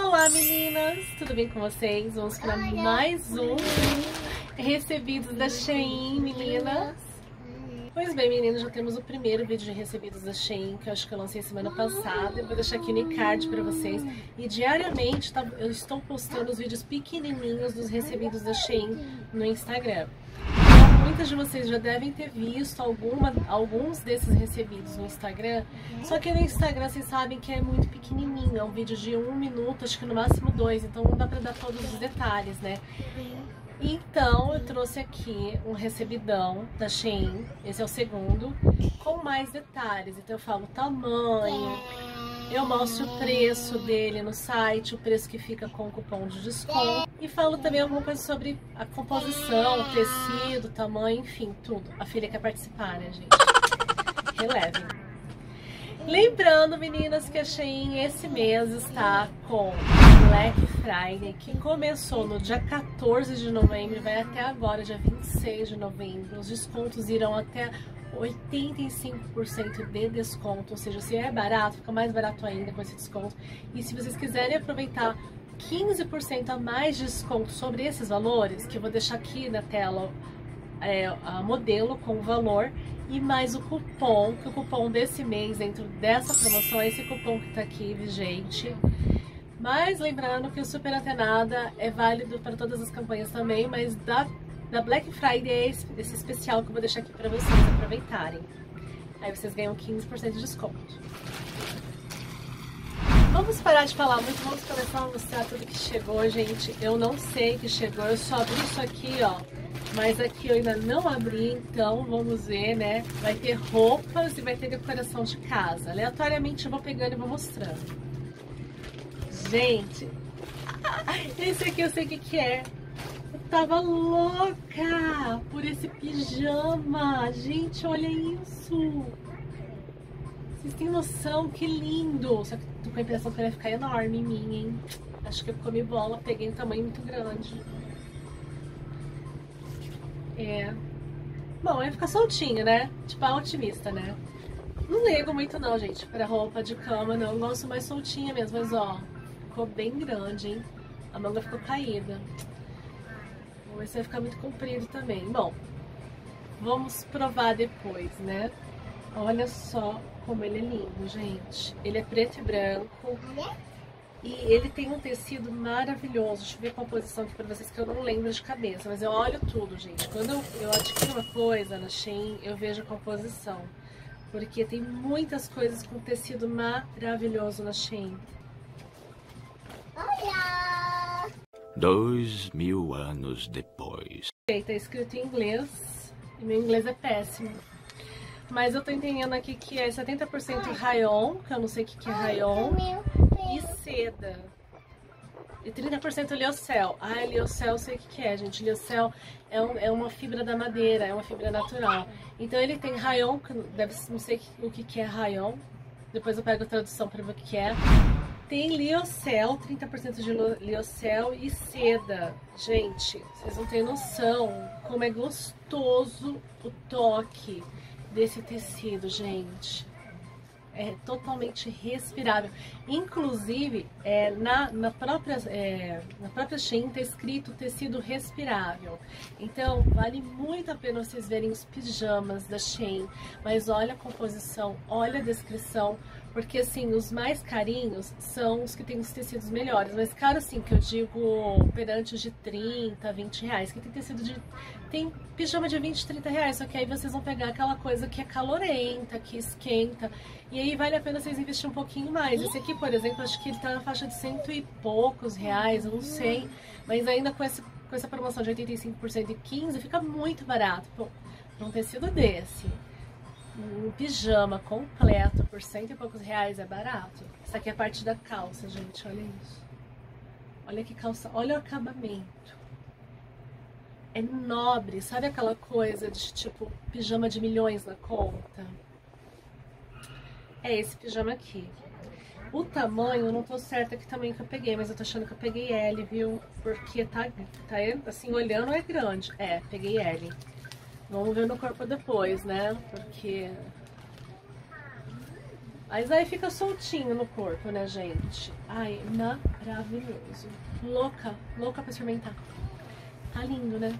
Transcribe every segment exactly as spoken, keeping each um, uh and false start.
Olá meninas, tudo bem com vocês? Vamos para mais um recebidos da Shein, meninas. Pois bem, meninas, já temos o primeiro vídeo de recebidos da Shein, que eu acho que eu lancei semana passada. Eu vou deixar aqui no card para vocês. E diariamente tá, eu estou postando os vídeos pequenininhos dos recebidos da Shein no Instagram. Muitas de vocês já devem ter visto alguma, alguns desses recebidos no Instagram, só que no Instagram vocês sabem que é muito pequenininho, é um vídeo de um minuto, acho que no máximo dois, então não dá pra dar todos os detalhes, né? Então eu trouxe aqui um recebidão da Shein, esse é o segundo, com mais detalhes, então eu falo o tamanho, eu mostro o preço dele no site, o preço que fica com o cupom de desconto. E falo também alguma coisa sobre a composição, o tecido, o tamanho, enfim, tudo. A filha quer participar, né, gente? Relevem. Lembrando, meninas, que a Shein esse mês está com Black Friday, que começou no dia quatorze de novembro e vai até agora, dia vinte e seis de novembro. Os descontos irão até oitenta e cinco por cento de desconto, ou seja, se é barato, fica mais barato ainda com esse desconto. E se vocês quiserem aproveitar quinze por cento a mais de desconto sobre esses valores, que eu vou deixar aqui na tela é, a modelo com o valor e mais o cupom, que o cupom desse mês dentro dessa promoção é esse cupom que tá aqui vigente. Mas lembrando que o Super Antenada é válido para todas as campanhas também, mas da, da Black Friday é esse, esse especial que eu vou deixar aqui para vocês aproveitarem. Aí vocês ganham quinze por cento de desconto. Vamos parar de falar muito, vamos começar a mostrar tudo que chegou, gente. Eu não sei que chegou, eu só abri isso aqui, ó. Mas aqui eu ainda não abri, então vamos ver, né? Vai ter roupas e vai ter decoração de casa. Aleatoriamente eu vou pegando e vou mostrando. Gente, esse aqui eu sei o que que é. Eu tava louca por esse pijama. Gente, olha isso. Vocês têm noção? Que lindo! Só que tô com a impressão que ele vai ficar enorme em mim, hein? Acho que eu comi bola, peguei um tamanho muito grande. É. Bom, vai ficar soltinho, né? Tipo a otimista, né? Não ligo muito não, gente, pra roupa de cama, não. Eu gosto mais soltinha mesmo, mas ó, ficou bem grande, hein? A manga ficou caída. Vamos ver se vai ficar muito comprido também. Bom, vamos provar depois, né? Olha só como ele é lindo, gente. Ele é preto e branco. E ele tem um tecido maravilhoso. Deixa eu ver a composição aqui pra vocês, que eu não lembro de cabeça. Mas eu olho tudo, gente. Quando eu, eu adquiro uma coisa na Shein, eu vejo a composição. Porque tem muitas coisas com tecido maravilhoso na Shein. Olha! Dois mil anos depois. Tá escrito em inglês. E meu inglês é péssimo. Mas eu tô entendendo aqui que é setenta por cento rayon, que eu não sei o que, que é rayon, e seda. E trinta por cento liocel. Ah, liocel eu sei o que, que é, gente. Liocel é, um, é uma fibra da madeira, é uma fibra natural. Então ele tem rayon, que deve, não sei o que, que é rayon. Depois eu pego a tradução pra ver o que, que é. Tem liocel, trinta por cento de liocel e seda. Gente, vocês não têm noção como é gostoso o toque desse tecido, gente. É totalmente respirável. Inclusive, é, na, na, própria, é, na própria Shein tá escrito tecido respirável. Então, vale muito a pena vocês verem os pijamas da Shein. Mas olha a composição, olha a descrição. Porque, assim, os mais carinhos são os que têm os tecidos melhores. Mas caro, assim, que eu digo perante os de trinta, vinte reais. Que tem tecido de... Tem pijama de vinte, trinta reais. Só que aí vocês vão pegar aquela coisa que é calorenta, que esquenta. E aí vale a pena vocês investirem um pouquinho mais. Esse aqui, por exemplo, acho que ele tá na faixa de cento e poucos reais, eu não sei. Mas ainda com, esse, com essa promoção de oitenta e cinco por cento e quinze por cento, fica muito barato. Pô, pra um tecido desse. Um pijama completo por cento e poucos reais é barato. Essa aqui é a parte da calça, gente, olha isso. Olha que calça, olha o acabamento. É nobre, sabe aquela coisa de tipo pijama de milhões na conta? É esse pijama aqui. O tamanho, eu não tô certa que tamanho que eu peguei, mas eu tô achando que eu peguei L, viu? Porque tá, tá assim, olhando é grande. É, peguei L. Vamos ver no corpo depois, né? Porque... Mas aí fica soltinho no corpo, né, gente? Ai, na Maravilhoso. Louca, louca pra experimentar. Tá lindo, né?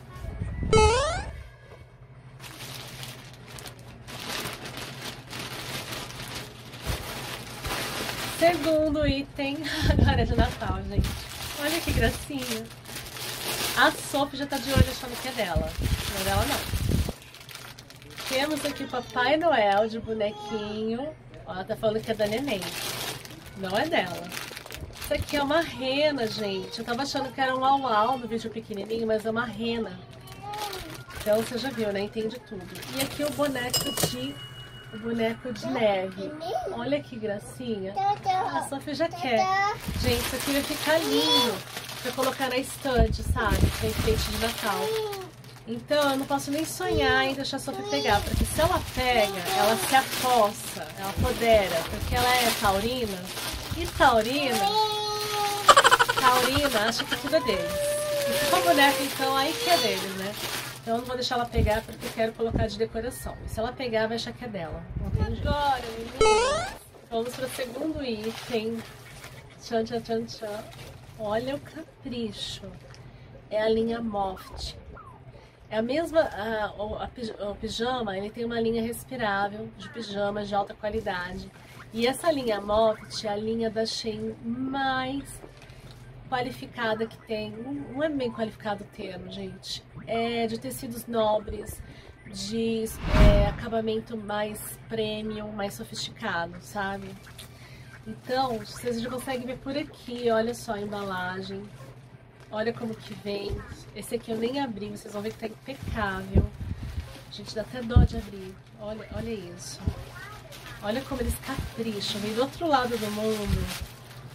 Segundo item, agora é de Natal, gente. Olha que gracinha. A Sophie já tá de olho achando que é dela. Não é dela, não. Temos aqui Papai Noel de bonequinho. Ó, ela tá falando que é da neném. Não é dela. Isso aqui é uma rena, gente. Eu tava achando que era um au-au no vídeo pequenininho, mas é uma rena. Então você já viu, né? Entende tudo. E aqui o boneco de... O boneco de neve. Olha que gracinha. A Sophie já quer. Gente, isso aqui vai ficar lindo pra colocar na estante, sabe? Pra enfeite de Natal. Então eu não posso nem sonhar em deixar a Sophie pegar, porque se ela pega, ela se apossa, ela apodera, porque ela é taurina. E taurina, taurina acha que tudo é deles. E se for boneca, então aí que é deles, né? Então eu não vou deixar ela pegar porque eu quero colocar de decoração. E se ela pegar, vai achar que é dela. Não tem jeito. Agora, meninas, vamos para o segundo item. Tchan, tchan, tchan, tchan. Olha o capricho. É a linha Moft. É a mesma... A, a, o pijama, ele tem uma linha respirável de pijamas de alta qualidade. E essa linha Moft é a linha da Shein mais qualificada que tem. Não é bem qualificado o termo, gente. É de tecidos nobres, de é, acabamento mais premium, mais sofisticado, sabe? Então, vocês já conseguem ver por aqui, olha só a embalagem. Olha como que vem. Esse aqui eu nem abri, vocês vão ver que tá impecável. Gente, dá até dó de abrir. Olha, olha isso. Olha como eles capricham, vem do outro lado do mundo.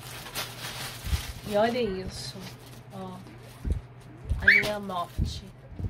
E olha isso, ó, a linha Moft.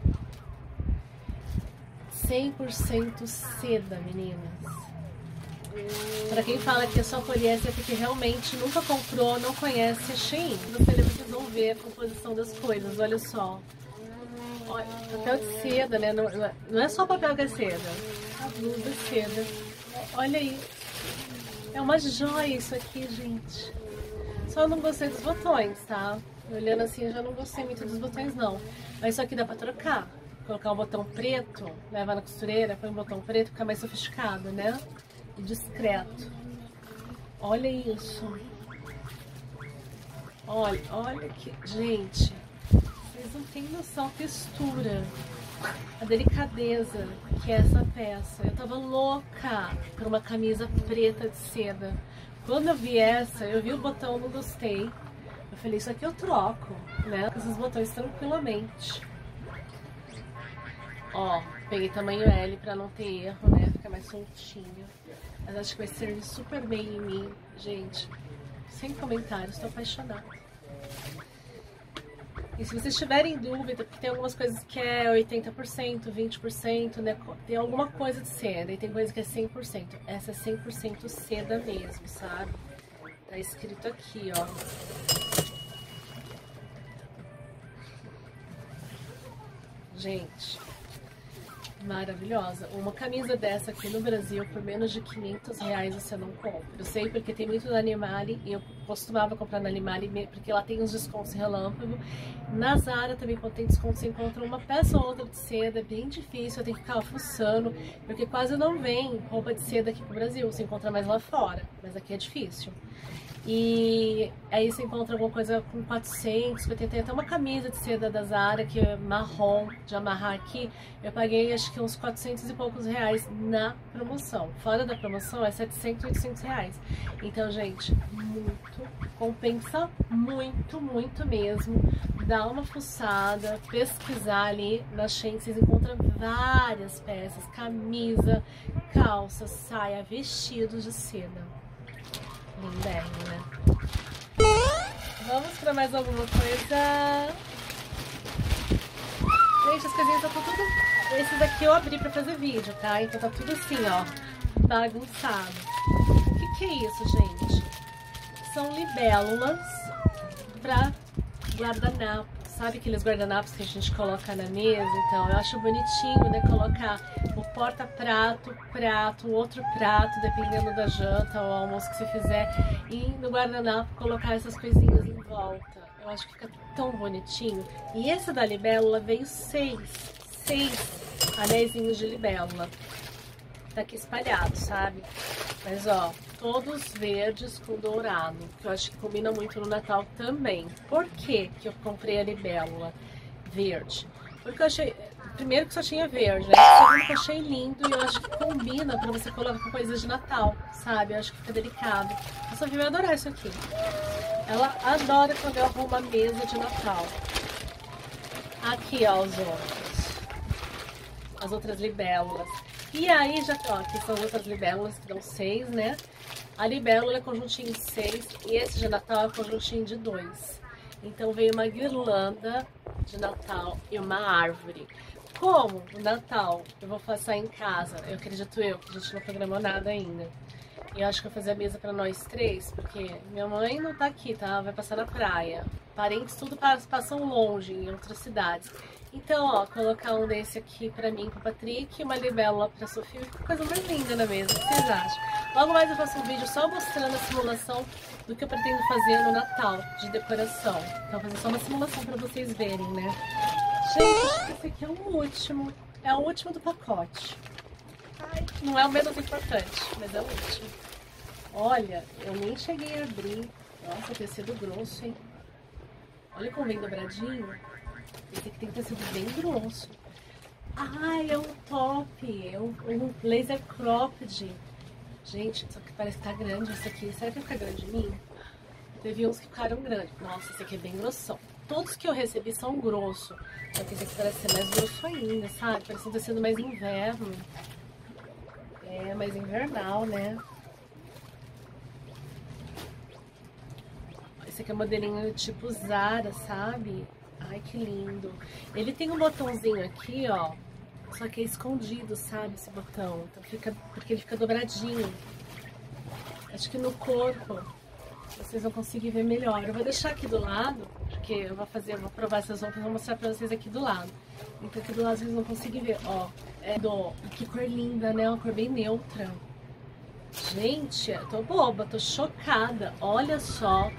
cem por cento seda, meninas. Pra quem fala que é só poliéster é porque realmente nunca comprou, não conhece a Shein. Você vocês vão ver a composição das coisas, olha só. Olha, papel de seda, né? Não, não é só papel que é seda. A blusa é seda. Olha aí. É uma joia isso aqui, gente. Só não gostei dos botões, tá? Olhando assim, eu já não gostei muito dos botões, não. Mas isso aqui dá pra trocar. Colocar um botão preto, leva na costureira, põe um botão preto, fica mais sofisticado, né? E discreto. Olha isso. Olha, olha que... Gente, vocês não têm noção da textura, a delicadeza que é essa peça. Eu tava louca por uma camisa preta de seda. Quando eu vi essa, eu vi o botão, não gostei. Eu falei, isso aqui eu troco, né? Com esses botões tranquilamente. Ó, peguei tamanho L pra não ter erro, né? Fica mais soltinho. Mas acho que vai servir super bem em mim. Gente, sem comentários, tô apaixonada. E se vocês tiverem dúvida, porque tem algumas coisas que é oitenta por cento, vinte por cento, né? Tem alguma coisa de seda e tem coisa que é cem por cento. Essa é cem por cento seda mesmo, sabe? Tá escrito aqui, ó. Gente, maravilhosa. Uma camisa dessa aqui no Brasil por menos de quinhentos reais você não compra. Eu sei porque tem muito na Animale e eu costumava comprar na Animale porque ela tem uns descontos relâmpago. Na Zara também, quando tem desconto, você encontra uma peça ou outra de seda. É bem difícil, eu tenho que ficar fuçando, porque quase não vem roupa de seda aqui pro Brasil. Você encontra mais lá fora, mas aqui é difícil. E aí você encontra alguma coisa com quatrocentos, tem até uma camisa de seda da Zara que é marrom, de amarrar aqui. Eu paguei acho que uns quatrocentos e poucos reais na promoção. Fora da promoção é setecentos, oitocentos reais. Então, gente, muito, compensa muito, muito mesmo. Dá uma fuçada, pesquisar ali na Shein, vocês encontram várias peças, camisa, calça, saia, vestidos de seda. Lindérrimo, né? Vamos pra mais alguma coisa. Gente, as coisinhas estão tudo... Esses daqui eu abri pra fazer vídeo, tá? Então tá tudo assim, ó, bagunçado. O que que é isso, gente? São libélulas pra guardanapo. Sabe aqueles guardanapos que a gente coloca na mesa? Então, eu acho bonitinho, né? Colocar o porta-prato, prato, outro prato, dependendo da janta ou almoço que você fizer. E no guardanapo colocar essas coisinhas em volta. Eu acho que fica tão bonitinho. E esse da libélula veio seis, seis anéisinhos de libélula. Tá aqui espalhado, sabe? Mas ó, todos verdes com dourado, que eu acho que combina muito no Natal também. Por que que eu comprei a libélula verde? Porque eu achei... Primeiro que só tinha verde, né? Segundo que eu achei lindo e eu acho que combina pra você colocar com coisas de Natal, sabe? Eu acho que fica delicado. A Sofia vai adorar isso aqui. Ela adora quando eu arrumo a mesa de Natal. Aqui, ó, os outros. As outras libélulas. E aí, já, ó, aqui são as outras libélulas, que dão seis, né? A libélula é conjuntinho de seis e esse de Natal é conjuntinho de dois. Então veio uma guirlanda de Natal e uma árvore. Como o Natal eu vou passar em casa, eu acredito eu, que a gente não programou nada ainda. E eu acho que eu vou fazer a mesa pra nós três, porque minha mãe não tá aqui, tá? Vai passar na praia. Parentes tudo passam longe, em outras cidades. Então, ó, colocar um desse aqui pra mim, pro Patrick, e uma libélula pra Sofia, fica coisa mais linda na mesa, o que vocês acham? Logo mais eu faço um vídeo só mostrando a simulação do que eu pretendo fazer no Natal, de decoração. Então, vou fazer só uma simulação pra vocês verem, né? Gente, acho que esse aqui é o último, é o último do pacote. Ai, não é o menos importante, mas é o último. Olha, eu nem cheguei a abrir. Nossa, tecido grosso, hein? Olha como vem dobradinho. Esse aqui tem tecido bem grosso. Ai, é um top. É um, um laser cropped. Gente, só que parece que tá grande esse aqui. Será que vai ficar grande em mim? Teve uns que ficaram grandes. Nossa, esse aqui é bem grossão. Todos que eu recebi são grossos. Só que esse aqui parece ser mais grosso ainda, sabe? Parece que tá sendo mais inverno. É, mais invernal, né? Esse aqui é um modelinho tipo Zara, sabe? Ai, que lindo. Ele tem um botãozinho aqui, ó. Só que é escondido, sabe? Esse botão. Então fica... Porque ele fica dobradinho. Acho que no corpo vocês vão conseguir ver melhor. Eu vou deixar aqui do lado, porque eu vou fazer, eu vou provar essas roupas e vou mostrar pra vocês aqui do lado. Então aqui do lado vocês vão conseguir ver, ó. É do... Que cor linda, né? Uma cor bem neutra. Gente, eu tô boba, tô chocada. Olha só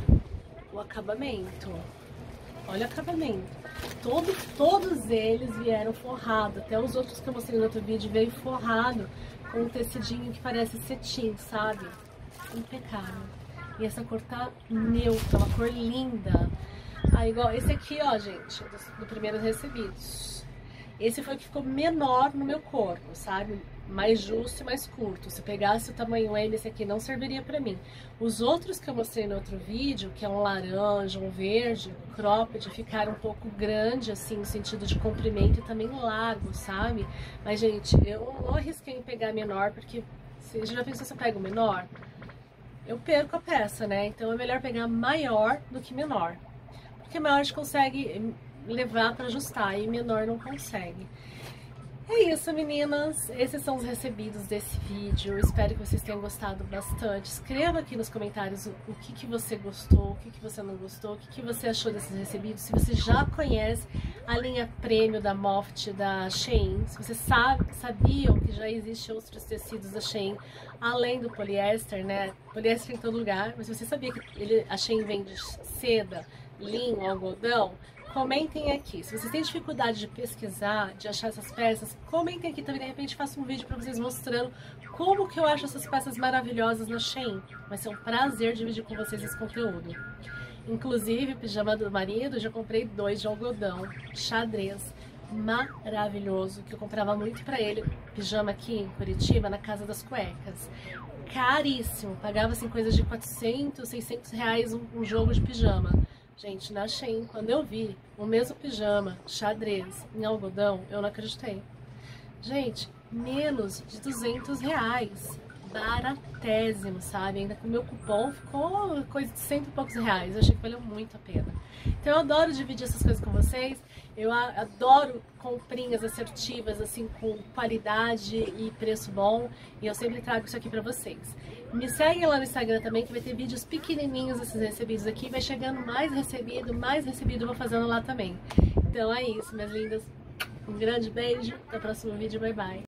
o acabamento. Olha o acabamento. Todo, todos eles vieram forrados. Até os outros que eu mostrei no outro vídeo veio forrado com um tecidinho que parece cetim, sabe? Impecável. E essa cor tá neutra, uma cor linda. Ah, igual esse aqui, ó, gente, do, do primeiro recebidos. Esse foi o que ficou menor no meu corpo, sabe? Mais justo e mais curto. Se pegasse o tamanho M, esse aqui não serviria pra mim. Os outros que eu mostrei no outro vídeo, que é um laranja, um verde, um cropped, ficaram um pouco grande, assim, no sentido de comprimento e também largo, sabe? Mas, gente, eu não arrisquei em pegar menor, porque você já pensou se eu pego menor? Eu perco a peça, né? Então é melhor pegar maior do que menor. Porque maior a gente consegue levar para ajustar e menor não consegue. É isso, meninas. Esses são os recebidos desse vídeo. Espero que vocês tenham gostado bastante. Escreva aqui nos comentários o, o que, que você gostou, o que, que você não gostou, o que, que você achou desses recebidos. Se você já conhece a linha Prêmio da Moft da Shein, se você sabe, sabiam que já existe outros tecidos da Shein, além do poliéster, né? Poliéster em todo lugar, mas você sabia que ele, a Shein vende seda, linho, algodão? Comentem aqui. Se vocês têm dificuldade de pesquisar, de achar essas peças, comentem aqui também. De repente faço um vídeo para vocês mostrando como que eu acho essas peças maravilhosas na Shein. Vai ser um prazer dividir com vocês esse conteúdo. Inclusive, o pijama do marido, já comprei dois de algodão, xadrez, maravilhoso, que eu comprava muito pra ele. Pijama aqui em Curitiba, na Casa das Cuecas. Caríssimo. Pagava assim coisas de quatrocentos, seiscentos reais um, um jogo de pijama. Gente, na Shein, quando eu vi o mesmo pijama, xadrez, em algodão, eu não acreditei. Gente, menos de duzentos reais. Baratésimo, sabe? Ainda com o meu cupom ficou coisa de cento e poucos reais. Eu achei que valeu muito a pena. Então eu adoro dividir essas coisas com vocês. Eu adoro comprinhas assertivas, assim, com qualidade e preço bom. E eu sempre trago isso aqui pra vocês. Me seguem lá no Instagram também, que vai ter vídeos pequenininhos desses recebidos aqui. Vai chegando mais recebido, mais recebido eu vou fazendo lá também. Então é isso, minhas lindas. Um grande beijo. Até o próximo vídeo. Bye, bye.